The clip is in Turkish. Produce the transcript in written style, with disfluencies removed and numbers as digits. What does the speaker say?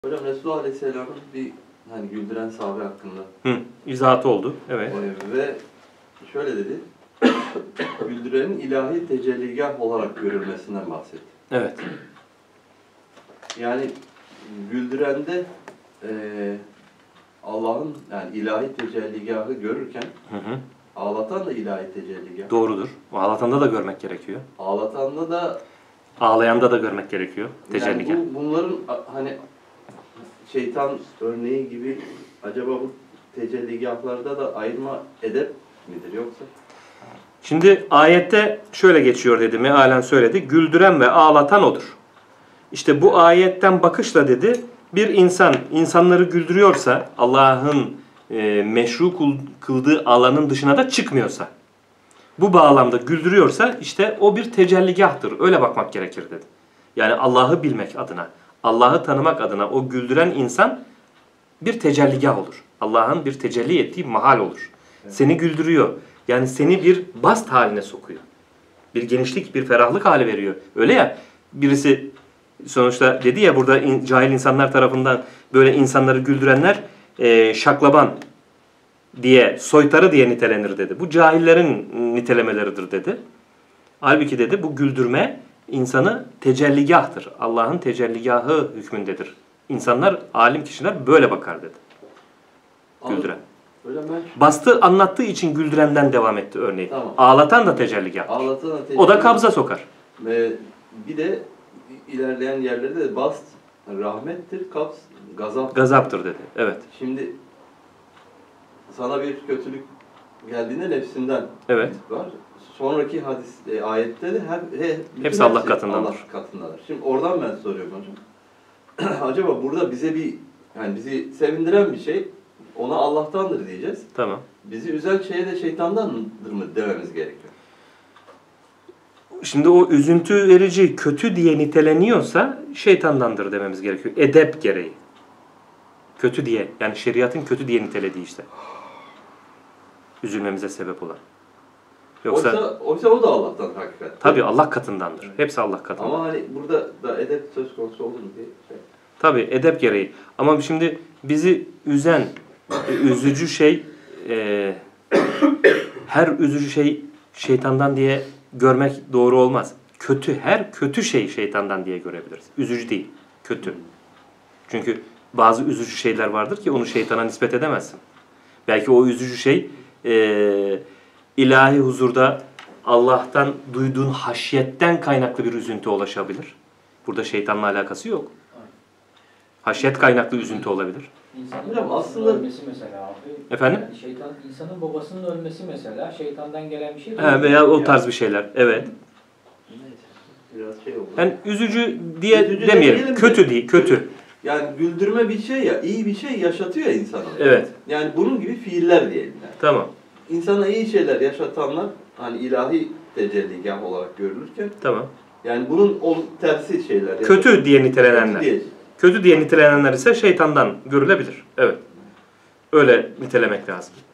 Hocam Resulullah Aleyhisselam'ın bir hani güldüren sahabe hakkında izahatı oldu. Evet. Ve şöyle dedi. Güldürenin ilahi tecelligah olarak görülmesinden bahsetti. Evet. Yani güldürende Allah'ın yani ilahi tecelligahı görürken ağlatan da ilahi tecelligah. Doğrudur. Ağlatanda da görmek gerekiyor. Ağlatanda da Ağlayanda da görmek gerekiyor tecelligah. Yani bunların hani şeytan örneği gibi acaba bu tecelligahlarda da ayırma edep midir yoksa? Şimdi ayette şöyle geçiyor dedi, mealen söyledi. Güldüren ve ağlatan odur. İşte bu ayetten bakışla dedi, bir insan insanları güldürüyorsa, Allah'ın meşru kıldığı alanın dışına da çıkmıyorsa, bu bağlamda güldürüyorsa işte o bir tecelligahtır. Öyle bakmak gerekir dedi. Yani Allah'ı bilmek adına, Allah'ı tanımak adına o güldüren insan bir tecelligah olur. Allah'ın bir tecelli ettiği mahal olur. Evet. Seni güldürüyor. Yani seni bir bast haline sokuyor. Bir genişlik, bir ferahlık hali veriyor. Öyle ya, birisi sonuçta dedi ya burada cahil insanlar tarafından böyle insanları güldürenler şaklaban diye, soytarı diye nitelenir dedi. Bu cahillerin nitelemeleridir dedi. Halbuki dedi bu güldürme insanı tecelligahtır. Allah'ın tecelligahı hükmündedir. İnsanlar, alim kişiler böyle bakar dedi. Güldüren. Bastı anlattığı için güldürenden devam etti örneğin. Tamam. Ağlatan da tecelligahtır. O da kabza sokar. Bir de ilerleyen yerlerde de bast rahmettir, kabz gazap. Gazaptır dedi. Evet. Şimdi sana bir kötülük geldiğinde nefsinden evet. var. Sonraki ayette de hepsi Allah katındadır. Allah katındadır. Şimdi oradan ben soruyorum hocam. Acaba burada bize yani bizi sevindiren bir şey ona Allah'tandır diyeceğiz. Tamam. Bizi üzen şeye de şeytandandır mı dememiz gerekiyor? Şimdi o üzüntü verici kötü diye niteleniyorsa şeytandandır dememiz gerekiyor. Edep gereği. Kötü diye, yani şeriatın kötü diye nitelediği işte. Üzülmemize sebep olan. Yoksa o da Allah'tan hakikaten. Tabii Allah katındandır. Evet. Hepsi Allah katından. Ama hani burada da edep söz konusu olur mu diye şey. Tabii edep gereği. Ama şimdi bizi üzen, üzücü şey, her üzücü şey şeytandan diye görmek doğru olmaz. Her kötü şey şeytandan diye görebiliriz. Üzücü değil, kötü. Çünkü bazı üzücü şeyler vardır ki onu şeytana nispet edemezsin. Belki o üzücü şey ilahi huzurda Allah'tan duyduğun haşyetten kaynaklı bir üzüntü ulaşabilir. Burada şeytanla alakası yok. Haşyet kaynaklı üzüntü olabilir. İnsanın aslında ölmesi mesela abi. Efendim? Yani insanın babasının ölmesi mesela şeytandan gelen bir şey değil. Veya o tarz bir şeyler. Evet. Biraz şey oldu. Yani üzücü diye demeyelim. Kötü değil, kötü. Yani güldürme bir şey ya, iyi bir şey yaşatıyor ya insana. Evet. Yani bunun gibi fiiller diyelim yani. Tamam. İnsana iyi şeyler yaşatanlar hani ilahi tecelligah olarak görülürken tamam. Yani bunun tersi şeyler. Kötü diye nitelenenler. Kötü diye nitelenenler ise şeytandan görülebilir. Evet. Öyle nitelemek lazım.